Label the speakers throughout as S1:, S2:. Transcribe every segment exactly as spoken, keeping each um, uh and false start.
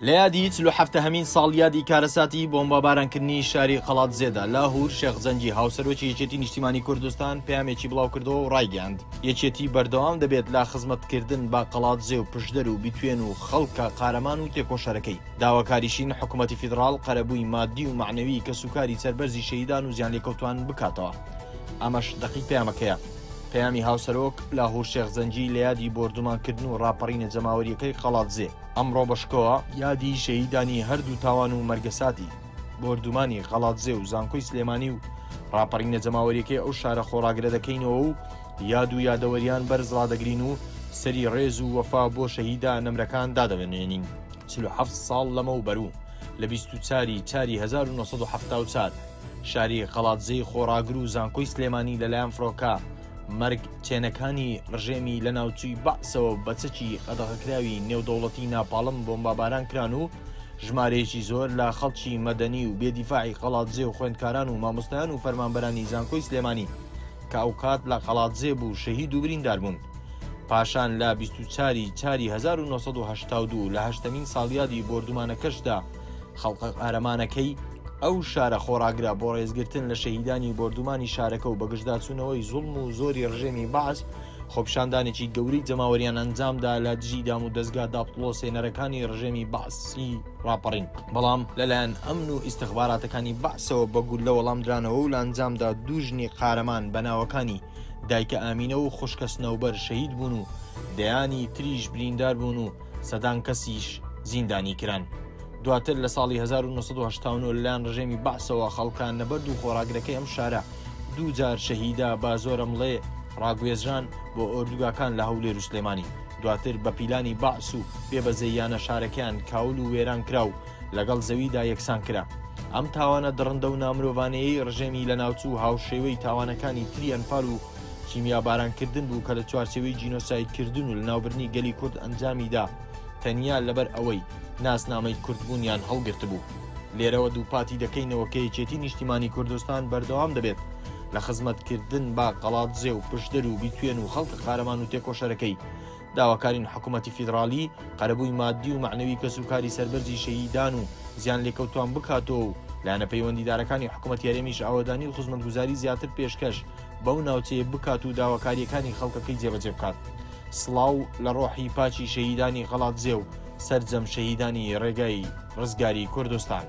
S1: لە یادی چلو هەفتە هەمین ساڵ یادی کارەساتی بۆمبەبارانکردنی شاری قەڵاتزێدا لاهور شێخزەنجی هاوسەرۆکی یەکێتی نیشتیمانی کوردستان پەیامێکی بڵاوکردەوە و ڕایگەاند یەکێتی بەردەوام دەبێت لا خزمەتکردن با قەڵاتزێ و پشدەر و بیتوێن و خەڵکە قارەمان و تێکۆشەرەکەی داواکاریشین حکوومەتی فیدراڵ قەرەبووی مادی و معنەوی کە سوکاری سەربەرزی شەهیدان و زیان لێکەوتوان بکاتەوە. ئەمەش دەقیق پەیامەکەیە. پەیامی هاوسەرۆک لاهور شێخزەنجی لە یادی بۆردومانکردن و ڕاپەڕینە جەماوەریەکەی قەڵاتزێ ئەمڕۆ بەشکۆوە یادی شەهیدانی هەردوو تاوان و مەرگەساتی بۆردومانی قەڵاتزێ و زانکۆی سلێمانی و ڕاپەڕینە جەماوەریەکەی ئەو شارە خۆڕاگرە دەکەینەوە و یاد و یادەوەریان بەرز ڕادەگرین و سەری ڕێز و وەفا بۆ شەهیدا نەمرەکان دادەوێنێنین. چل و هەفت ساڵ لەمە و بەروو لە بیست و چواری چاری هەزار و نۆ سەد و هەفتاد و چوار شاری قەڵاتزێی خۆڕاگر و زانکۆی سلێمانی لەلایەن فڕۆکە مەرگ چێنەکانی ڕژێمی لە ناوچووی بەعسەوە بەچەکی قەدەغەکراوی نێودەوڵەتی ناپاڵم بۆمبەباران کران و ژمارەیەکی زۆر لە خەڵکی مەدەنی و بێدیفاعی قەڵاتزێ و خوێندکاران و مامۆستایان و فەرمانبەرانی زانکۆی سلێمانی کە ئەو کات لە قەڵاتزێ بوو شەهید و بریندار بوون. پاشان لە بیست و چواری چاری هەزار و نۆ سەد و هەشتاد و دوو لە هەشتەمین ساڵیادی بۆردومانەکەشدا خەڵقە قارەمانەکەی ئەو شارە خۆڕاگرا بۆ ڕێزگرتن لە شەهیدانی بۆردومانی شارەکە و بەگشتداچوونەوەی زوڵم و زۆری ڕژێمی بەعس خۆپیشاندانێکی گەورەی جەماوەریان ئەنجامدا لە دژی دام و دەستگا داپڵۆ سێنەرەکانی ڕژێمی بەعسی ڕاپەڕین. بەڵام لەلایەن ئەمن و ئیستیخباراتەکانی بەعسەوە بەگوول لە وەڵام درانەوە و لە ئەنجامدا دوژنی قارەمان بەناوەکانی دایکە ئامینە و خوشکە سنەوبەر شەهید بوون و دەیانی تریش بریندار بوون و سەدان کەسیش زیندانی کران. دواتر لە ساڵی هەزار و نۆ سەد و هەشتا و نۆ لەلایەن ڕژێمی بەعسەوە خەڵکان نەبەرد و خۆڕاگرەکەی ئەم شارە دوو جار شەهیدا با زۆرەمڵێ ڕاگوێژان بۆ ئۆردوگاکان لە هەولێر و سلێمانی. دواتر بە پیلانی بەعس و بێبەزەیانە شارەکەیان کاول و وێران کرا و لەگەڵ زەویدا یەکسان کرا. ئەم تاوانە دڕندە و نامرۆڤانەیەی ڕژێمی لە ناوچوو هاوشێوەی تاوانەکانی تری ئەنفال و کیمیا بارانکردن بوو کە لە چوارچێوەی جینۆسایدکردن و لە ناوبردنی گەلی کورد ئەنجامیدا تەنیا لەبەر ئەوەی ناسنامەی کوردبوونیان هەڵگرت بوو. لێرەوە دووپاتی دەکەینەوە کە یەکێتی نیشتیمانی کوردستان بەردەوام دەبێت لە خزمەتکردن با قەڵاتزێ و پشدەر و بیتوێن و خەڵکە قارەمان و تێکۆشەرەکەی داواکارین حکوومەتی فیدراڵی قەرەبووی مادی و معنەوی کە سوکاری سەربەرزی شەهیدان و زیان لێکەوتوان بکاتەوە و لایەنە پەیوەندیدارەکانی حکوومەت یاریمیش ئاوەدانی و خزمەتگوزاری زیاتر پێشکەش بەو ناوچەیە بکات و داواکاریەکانی خەڵکەکەی جێبەجێ بکات. سڵاو لە ڕۆحی پاچی شەهیدانی قەڵاتزێ و سەرجەم شەهیدانی ڕێگای ڕزگاری کوردستان.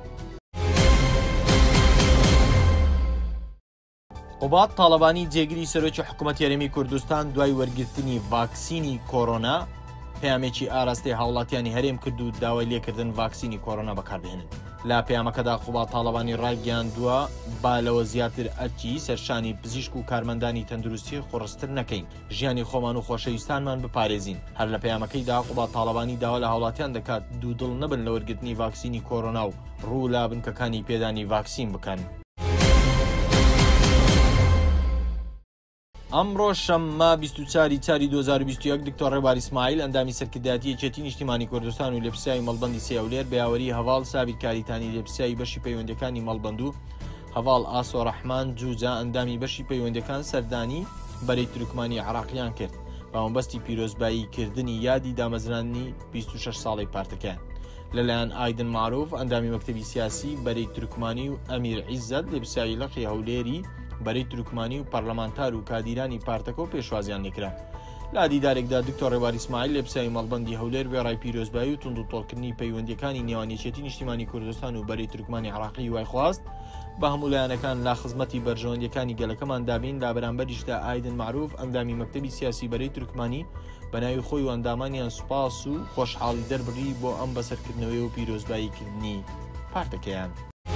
S1: قوبات تاڵەبانی جێگیری سەرۆکی حکوومەت یاریمی کوردستان دوای وەرگرتنی ڤاکسینی کۆرۆنا پەیامێکی ئاراستەی هاوڵاتیانی هەرێم کرد و داوای لێکردن ڤاکسینی کۆرۆنا بەکاربهێنن. لا پەیامەکەدا قوبات تاڵەبانی ڕایگەیاندووە با لەوە زیاتر ئەرکی سەرشانی پزیشک و کارمەندانی تەندروستی قوڕستر نەکەین، ژیانی خۆمان و خۆشەویستانمان بپارێزین. هەر لە پەیامەکەیدا قوبات تاڵەبانی داوا لە هاوڵاتیان دەکات دوودڵ نەبن لە وەرگرتنی ڤاکسینی کۆرۆنا و ڕوو لا بنکەکانی پێدانی ڤاکسین بکەن. ئەمڕۆ شەممە بیست و چواری چاری دو هەزار و بیست و یەک دکتۆر ڕێبار ئیسماعیل ئەندامی سەرکردایەتی یەکێتی نیشتیمانی کوردستان و لێپرسیایی مەڵبەندی سێ هەولێر بە یاوەری هەواڵ سابیرکاریتانی لێپرسیایی بەشی پەیوەندیەکانی مەڵبەند و هەواڵ ئاسۆ ڕەحمان جوجا ئەندامی بەشی پەیوەندیەکان سەردانی بەرەی تورکمانی عێراقیان کرد بە مەبەستی پیرۆزباییکردنی یادی دامەزرانی بیست و شەش ساڵی پارتەکان. لەلایەن ئایدن معروف ئەندامی مەکتەبی سیاسی بەرەی تورکمانی و ئەمیر عیزەت لێپرسیایی لەقی هەولێری بەرەی تورکمانی و پەرلەمانتار و کادیرانی پارتەکە و پێشوازیان لێکرا. لا دیدارێکدا دکتۆر ڕێبار ئیسماعیل لێپرسیایی مەڵبەندی هەولێر وێڕای پیرۆزبایی و توندوتۆڵکردنی پەیوەندیەکانی نێوان یەکێتی نیشتیمانی کوردستان و بەرەی تورکمانی عێراقی وای خواست بە هەموو لایەنەکان لا خزمەتی بەرژەوەندیەکانی گەلەکەمان دابین لا بەرامبەریشدا ئایدن معروف ئەندامی مەکتەبی سیاسی بەرەی تورکمانی بەناوی خۆی و ئەندامانیان سوپاس و خۆشحاڵی دەربڕی بۆ ئەم بەسەرکردنەوەی و پیرۆزباییکردنی پارتەکەیان.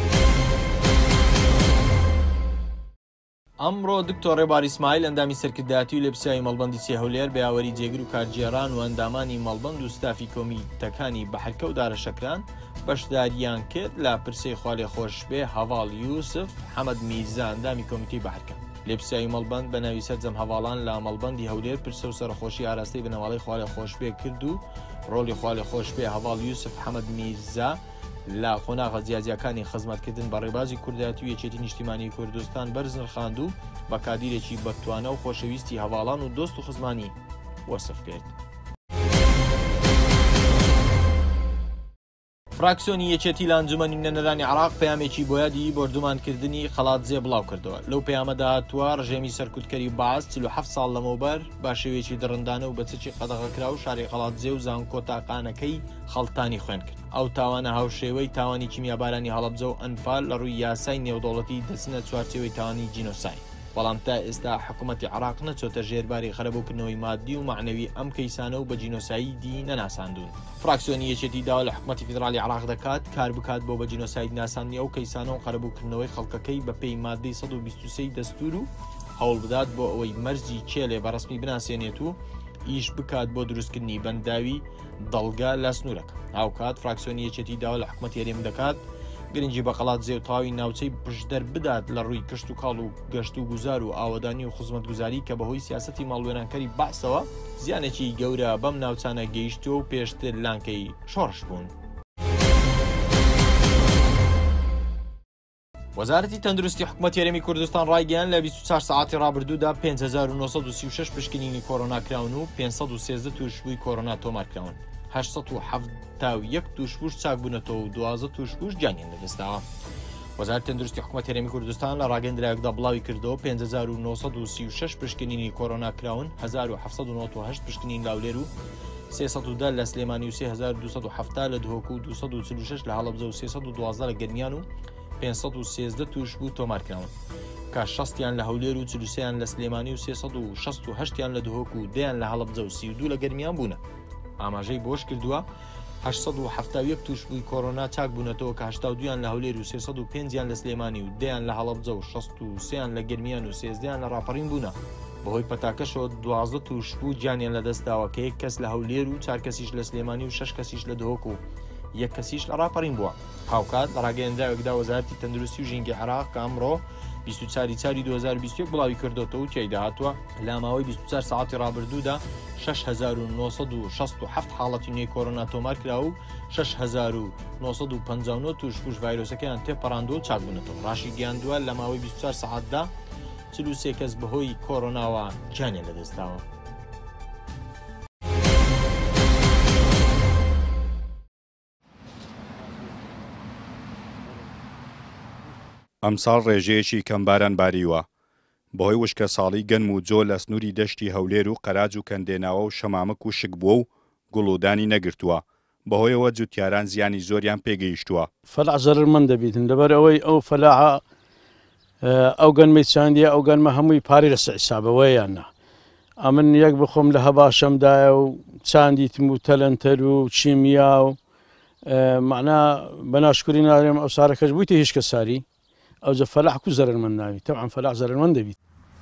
S1: ئەمڕۆ دکتۆر ڕێبار ئیسماعیل ئەندامی سەرکردایەتی و لێپرسیایی مەڵبەندی سێ هەولێر بە یاوەری جێگر و کارگێڕان و ئەندامانی مەڵبەند و ستافی کۆمیتەکانی بەحرکە و دارەشەکران بەشداریان کرد لە پرسەی خوالێ خۆشبێ هەواڵ یوسف حەمەد میرزا ئەندامی کۆمیتەی بەحرکە. لێپرسیایی مەڵبەند بە ناوی سەرجەم هەواڵان لە مەڵبەندی هەولێر پرسە و سەرخۆشی ئاراستەی بنەماڵەی خوالێ خۆشبێ کرد و ڕۆڵی خوالێ خۆشبێ هەواڵ یوسف حەمەد میرزا لە خۆناغە جیاجیەکانی خزمەتکردن بە ڕێبازی کوردایەتی و یەکێتی نیشتیمانی کوردستان بەرزنرخاند و بە کادیرێکی بەتوانە و خۆشەویستی هەواڵان و دۆست و خزمانی وەسف کرد. فراکسیۆنی یەکێتی لە ئەنجومەنی نوێنەرانی عێراق پەیامێکی بۆ یادی بەردومانکردنی خەڵاتجێ بڵاو کردەوە. لەو پەیامەدا هاتووە ڕژێمی سەرکوتکەری بەعەز چل و حەفت ساڵ لەمەوبەر با شێوەیەکی دڕندانە و بە چەکی قەدەغەکرا و شاری خەڵاتجێ و زانکۆتاقانەکەی خەڵتانی خوێن کرد. ئەو تاوانە هاوشێوەی تاوانی کیمیابارانی هەڵەبجە و ئەنفال لە ڕووی یاسای نێودەوڵەتی دەچنە چوارچێوەی تاوانی جینۆساید. بەڵام تا ئێستا حکوومەتی عێراق نەچۆتە ژێرباری خەرەبووکردنەوەی مادی و معنەوی ئەم کەیسانە و بە جینۆسایدی نەناساندون. فراکسیۆنی یەکێتی داوا لە حکوومەتی فیدرالی عێراق دەکات کار بکات بۆ بە جینۆساید ناساندنی ئەو کەیسانە و خەرەبووکردنەوەی خەڵکەکەی بە پێی مادەی سەد و بیست و سێی دەستور و هەوڵ بدات بۆ ئەوەی مەرجی کێلێ بەڕسمی بناسێنێت و ئیش بکات بۆ دروستکردنی بەنداوی دەڵگا لە سنوورەکە. هاوکات فراکسیۆنی یەکێتی داوا لە حکوومەتی هەرێم دەکات گرنگی بە قەڵاتجێ و تاوی ناوچەی پشدەر بدات لە ڕووی کشت و کاڵ و گەشت و گوزار و ئاوەدانی و خزمەتگوزاری کە بەهۆی سیاسەتی ماڵوێرانکەری بەعسەوە زیانێکی گەورە بەم ناوچانە گەیشتووە و پێشتر لانکەی شۆڕش بوون. وەزارەتی تەندروستی حکوومەتی هەرێمی کوردستان ڕایگەیاند لە بیست و چوار سەعاتی ڕابردوودا پێنج هەزار و نۆ سەد و سی و شەش پشکنینی کۆرۆنا کراون و پێنج سەد و سێزدە تووشبووی کۆرۆنا تۆمار کراون. هەشت سەد و حەڤتا و یەک تووشبووش چاک بوونەتەوە و دوازدە تووشبووش جانیان لەدەستاوە. وەزارەتی تەندروستی حکوومەتی هەرێمی کوردستان لە ڕاگەیاندراوێکدا بڵاوی کردەوە پێنج هەزار و نۆ سەد و سی و شەش پشکنینی کۆرۆنا کراون، هەزار و حەڤت سەد و نۆڤە و هەشت پشکنین لاولێر و سێ سەد و دە لە سلێمانی و سێ هەزار و دوو سەد و حەڤتا لە دهۆک و دوو سەد و چل و شەش لە هەڵەبجە و سێ سەد و دوازدە لە گەرمیان و پێنج سەد و سێزدە تووشبوو تۆمارکراون کە شەستیان لە هەولێر و چل و سێیان لە سلێمانی و سێ سەد و شەست و هەشتیان لە دهۆک و دەیان لە هەڵەبجە و سی و دوو لە گەرمیان بوونە. ئاماژەی بۆش کردووە هەشت سەد و حەڤتا و یەک تووشبووی کۆرۆنا چاک بوونەتەوە کە هەشتا و دوویان لە هەولێر و سێ سەد و پێنجیان لە سلێمانی و دەیان لە هەڵەبجە و شەست و سێیان لە گەرمیان و سێزدەیان لە ڕاپەڕین بوونە. بەهۆی پەتاکەشەوە دوازدە تووشبوو جانیان لەدەستداوە کە یەک کەس لە هەولێر و چار کەسیش لە سلێمانی و شەش کەسیش لە دهۆک و یەک کەسیش لە ڕاپەڕین بووە. هاوکات لە ڕاگەیاندراوێکدا وەزارەتی تەندروستی و ژینگی عێراق کە ئەمڕۆ بیست و چوار چاری دوو هەزار و بیست و یەک بڵاوی کردوتەوە و تێیدا هاتووە لە ماوەی بیست و چوار سەعاتی ڕابردوودا شەش هەزار و نۆ سەد و شەست و حەڤت حاڵەتی نوێی کۆرۆنا تۆمار کرا و شەش هەزار و نۆ سەد و پەنجا و نۆ تووشبووش ڤایرۆسەکەیان تێپەڕاندووە و چاک بوونەتەوە. ڕاشی گەیاندووە لە ماوەی بیست و چوار سەعاتدا چل و سێ کەس بەهۆی کۆرۆناوە جانیان لەدەستداوە.
S2: ئەمساڵ ڕێژەیەکی کەمباران باریوە بەهۆی وشکە ساڵی گەنم و جۆ لە سنووری دەشتی هەولێر و قەراج و کەندێناوە و شەمامک و شک بووە و گوڵودانی نەگرتووە. بەهۆیەوە جوتیاران زیانی زۆریان پێگەیشتووە.
S3: فەلاع زەرمەند دەبیتن لەبەر ئەوەی ئەو فەلاعە ئەو گەنمەی چاندیە ئەو گەنمە هەمووی پارەی لەسەر حیسابەوەیانە. ئەمن یەک بخۆم لە هەباشەمدایە و چاندیتم و تەلەنتەر و چیمیا و معنا بەناشکوری ناوێم ئەو سارەکەش بوویتە هیچ کە ساری ئەو جە فەلاح کو زەرمەند ناوی تەبعاً فەلاح زەرمەند دەبیت.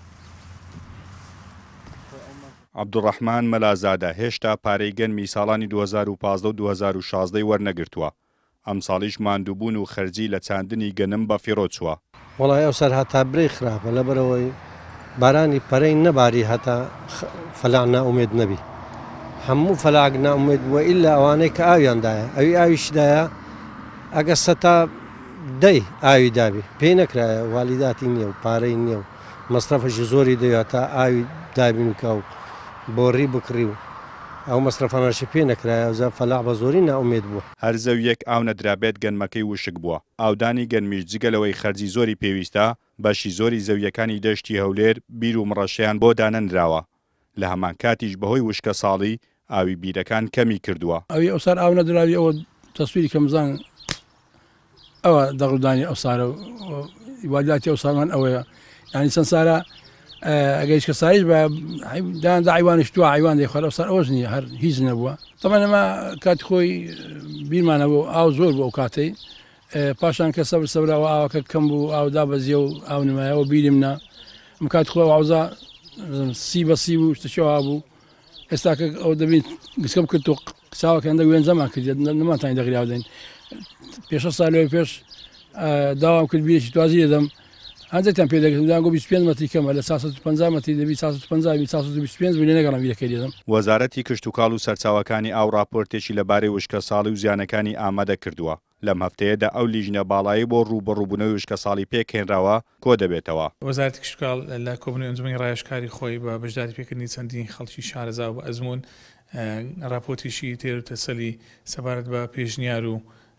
S2: عەبدوڕەحمان مەلازادە هێشتا پارەی گەنمی ساڵانی دوو هەزار و پانزدە و دوو هەزار و شازدە وەرنەگرتووە. ئەم ساڵیش ماندووبوون و خەرجی لە چاندنی گەنم بە فیڕۆ چووە.
S4: وەڵای ئەو سەر هەتا برەی خراپە لەبەرەوەی بارانی پەرەی نەباری هەتا فەلاح نائومێد نەبی. هەموو فەلاح نائومێد بووە ئیلا ئەوانەی کە ئاویاندایە ئەوی ئاویشدایە ئەگە سەتا دەی ئاوی دابی پێی نەکرایە والیداتی نییە و پارەی نییە و مەسرەفەشی زۆری دەوێت تا ئاوی دابین وکە و بۆڕی بکڕی و ئەو مەسرەفانەشی پێ نەکرایە ئەوزە فەلاح بە زۆری نائومێد بووە.
S2: هەر زەویەک ئاو نەدرابێت گەنمەکەی وشک بووە. ئاودانی گەنمیش جگەلەوەی خەرجی زۆری پێویستە بەشی زۆری زەویەکانی دەشتی هەولێر بیر و مڕەشیان بۆ دانەنراوە. لە هەمان کاتیش بەهۆی وشکە ساڵی ئاوی بیرەکان کەمی کردووە.
S3: ئەوی ئەو سار ئاو نەدراوی ئەوە تەسویری کەمزان ئەوە دەڕوودانی ئەو سارە واداتی ئەو ساڵمان ئەوەیە یعنی چەند سارە ئەگەر هیچ کە ساریش بە دایاندا حیوانیش تو حیوان دەیخوارد ئەو سار ئەوەش نییە هەر هیچ نەبووە. تەمەن ئەمە کاتی خۆی بیرمانەبوو ئاو زۆر بوو ئەو کاتەی پاشان کە سەبر سەبراوە ئاوەکە کەم بوو ئاودا بەزیە و ئاو نمایەوە بیرمنا ئەم کاتی خۆ ئاوزا سی بە سی بوو شتەشەوە بوو ئێستا کە ئەو دەبین گسکە بکرد و چاوەکەندە وێنجەمان کرد نەمانتانی دەغریا بدەین پێش ساڵەوەی پێش داوام کرد بیرێکی توازی دەدەم هەندێکتان پێ دەگەم بیست و پێنج مەتری کەمە لە چوار سەد و پەنجا مەتری دەبی چوار سەد و پەنجا چوار سەد و بیست و پێنج لێ نەگەڕام بیرەکەی دێدەم.
S2: وەزارەتی کشت و کاڵ و سەرچاوەکانی ئاو راپۆرتێکی لەبارەی وشکە ساڵی و زیانەکانی ئامادە کردووە. لەم هەفتەیەدا ئەو لیژنە باڵایی بۆ ڕووبەڕووبوونەوەی وشکە ساڵی پێکهێنراوە کۆ دەبێتەوە.
S5: وەزارەتی کشت و کاڵ لە کۆبوونەوەی ئەنجومەنی ڕایشکاری خۆی بە بەشداری پێکردنی چەندین خەڵکی شارەزا و بە ئەزموون راپۆرتێکی تێر و تەسەلی سەبارەت بە پێشنیار و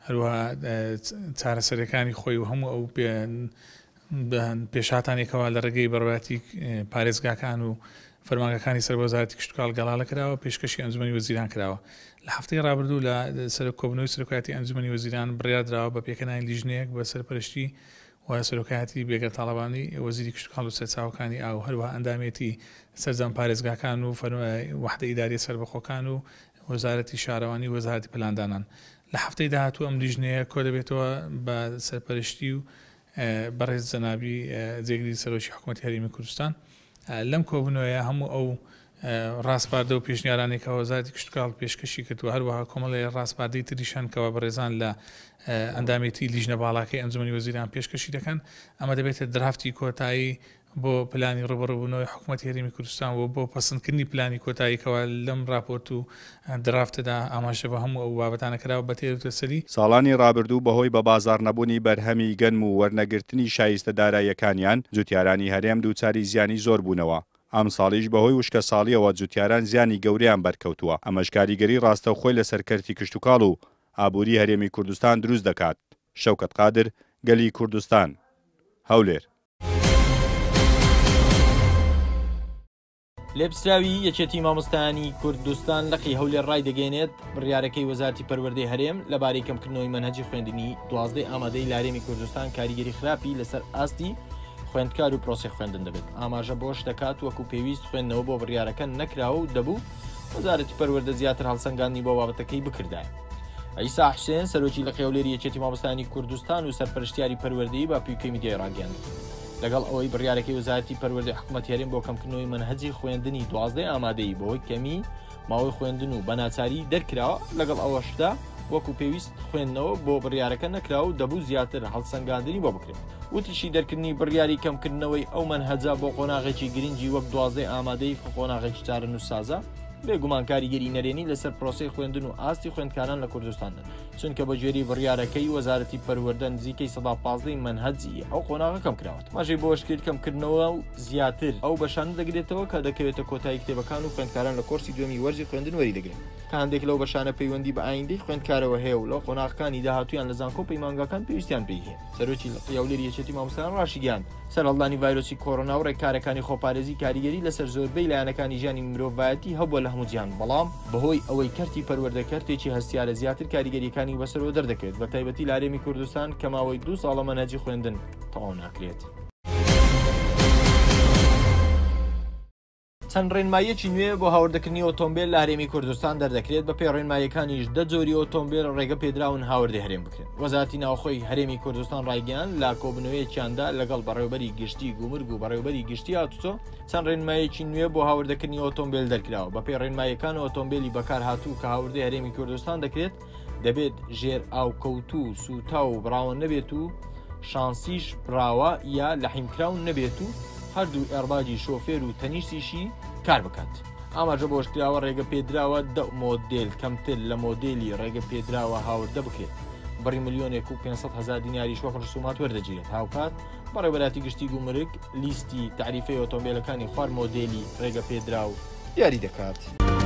S5: هەروەها چارەسەرەکانی خۆی و هەموو ئەو پێشاتانێکەوە لە ڕێگەی بەڕێوەتی پارێزگاکان و فەرمانگەکانی سەر بە وەزارەتی کشتتوکاڵ گەڵاڵە کراوە پێشکەشی ئەنجومەنی وەزیران کراوە لە هەفتەی ڕابردوو لە سەر کۆبنەوەی سەرۆکایەتی ئەنجومەنی وەزیران بڕیاردراوە بە پێکەنانی لیژنەیەک بە سەرپەرشتی و سەرۆکایەتی بێگەر تاڵەبانی وەزیری کشتتوکاڵ و سەرچاوەکانی ئاو هەروەها ئەندامێتی سەرجەم پارێزگاکان و وەحدە ئیداریە سەربەخۆکان و وەزارەتی شارەوانی و وەزارەتی پلاندانان لە هەفتەی داهاتوو ئەم لیژنەیە کۆ دەبێتەوە بە سەرپەرشتی و بەڕێز جەنابی جێگیری سەرۆکی حکوومەتی هەرێمی کوردستان لەم کۆبنەوەیە هەموو ئەو ڕاستپاردە و پێشنیارانێکە وەزارەتی کشتتوکاڵ پێشکەشی کردووە هەروەها کۆمەڵی ڕاستپاردەی تریشان کەوە بەڕێزان لە ئەندامێتی لیژنە باڵاکەی ئەنجومەنی وەزیران پێشکەشی دەکەن ئەمە دەبێتە درافتی کۆتایی بۆ پلانی ڕوبەڕووبوونەوەی حکوومەتی هەرێمی کوردستان و بۆ پەسەندکردنی پلانی کۆتاییکەوە لەم راپۆرت و درافتەدا ئاماژە بە هەموو ئەو بابەتانە کراوە بە تێروتەسەری
S2: ساڵانی ڕابردوو بەهۆی بە بازار نەبوونی بەرهەمی گەنم و وەرنەگرتنی شایستە داراییەکانیان جوتیارانی هەرێم دووچاری زیانی زۆر بوونەوە ئەم ساڵیش بەهۆی وشکە ساڵیەوە جوتیاران زیانی گەورەیان بەرکەوتووە ئەمەش کاریگەری ڕاستەوخۆی لە سەرکەرتی کشتتوکاڵ و ئابووری هەرێمی کوردستان دروست دەکات شەوکەت قادر گەلی کوردستان هەولێر
S1: لێپسراوی یەکێتی مامۆستایانی کوردستان لەقی هەولێر ڕای دەگەێنێت بڕیارەکەی وەزارەتی پەروەردەی هەرێم لەبارەی کەمکردنەوەی مەنهەجی خوێندنی دوازدەی ئامادەی لە هەرێمی کوردستان کاریگەری خراپی لەسەر ئاستی خوێندکار و پرۆسی خوێندن دەبێت ئاماژە بۆش دەکات وەکو پێویست خوێندنەوە بۆ بڕیارەکە نەکراوە و دەبوو وەزارەتی پەروەردە زیاتر هەڵسەنگاندنی بۆ بابەتەکەی بکردایە ئەیسا حوسێن سەرۆکی لە هەولێر یەکێتی مامۆستایانی کوردستان و سەرپەرشتیاری پەروەردەیی با پیوکەی میدیای ڕاگەیاند لەگەڵ ئەوەی بڕیارەکەی وەزارەتی پەروەردەی حکوومەتی هەرێم بۆ کەمکردنەوەی مەنهەجی خوێندنی دوازدەی ئامادەی بەهۆی کەمی ماوەی خوێندن و بەناچاری دەرکراوە لەگەڵ ئەوەشدا وەکو پێویست خوێندنەوە بۆ بڕیارەکە نەکراوە و دەبوو زیاتر هەڵسەنگاندنی بۆ بکرێت وتیشی دەرکردنی بڕیاری کەمکردنەوەی ئەو مەنهەجە بۆ قۆناغێکی گرنگی وەک دوازدەی ئامادەی قۆناغێکی چارە نووسسازە بێگومان کاریگەری نەرێنی لەسەر پرۆسی خوێندن و ئاستی خوێندکاران لە کوردستاندا چونکە بە جێری بڕیارەکەی وەزارەتی پەروەردە نزیکەی سەدا پازدەی مەنهەجی ئەو قۆناغە کەم کراوەت ماژەی بۆش کرد کەمکردنەوە و زیاتر ئەو بەشانە دەگرێتەوە کە دەکەوێتە کۆتایی کتێبەکان و خوێندکاران لە کۆرسی دوێمی وەرزی خوێندن وەری دەگرێت کە هەندێک لەو بەشانە پەیوەندی بە ئایندەی خوێندکارەوە هەیە و لەو قۆناغەکانی داهاتوویان لە زانکۆ پەیمانگەکان پێویستیان پێی هەیە سەرۆکی هەولێر یەکێتی مامۆستایان ڕاشیگیان سەرهەڵدانی ڤایرۆسی کۆڕۆنا و ڕێکارەکانی خۆپارێزی کاریگەری لەسەر زۆربەی لایەنەکانی ژیانی مرۆڤایەتی هەبووە لە هەموو جیهان بەڵام بەهۆی ئەوەی کەرتی پەروەردەکەرتێکی هەستیارە زیاتر کاریگەریەکانی بەسەرەوە دەردەکەوێت بە تایبەتی لە هەرێمی کوردستان کە ماوەی دوو ساڵە مەنهەجی خوێندن تەواو ناکرێت چەند ڕێنماییەکی نوێ بۆ هاوردەکردنی ئۆتۆمبیل لە هەرێمی کوردستان دەردەکرێت بە پێی ڕێنماییەکانیش دە جۆری ئۆتۆمبیل ڕێگە پێدراون هاوردی هەرێم بکرێن وەزارەتی ناوخۆی هەرێمی کوردستان ڕایگەیاند لە کۆبنەوەیەکیاندا لەگەڵ بەڕێوەبەری گشتی گومرگ و بەڕێوەبەری گشتی هاتوچۆ چەند ڕێنماییەکی نوێ بۆ هاوردەکردنی ئۆتۆمبیل دەرکراوە بە پێی ڕێنماییەکان ئۆتۆمبیلی بەکار هاتوو کە هاوردی هەرێمی کوردستان دەکرێت دەبێت ژێر ئاوکەوتوو سوتا و براون نەبێت و شانسیش براوە یا لەحیمکراون نەبێت و هەردوو ئێڕباجی شۆفێر و تەنیشتیشی کار بکات ئاماژە بۆش کراوە ڕێگە پێدراوە دە مۆدێل کەمتر لە مۆدێلی ڕێگە پێدراوە هاوردە بکرێت بڕی ملیۆنێک و پێنجسەد هەزار دیناریش وەک ڕسومات وەردەگیرێت هاوکات بەڕێوەبەراتی گشتی گومرگ لیستی تعریفەی ئۆتۆمبیلەکانی خوار مۆدێلی ڕێگە پێدراو دیاری دەکات.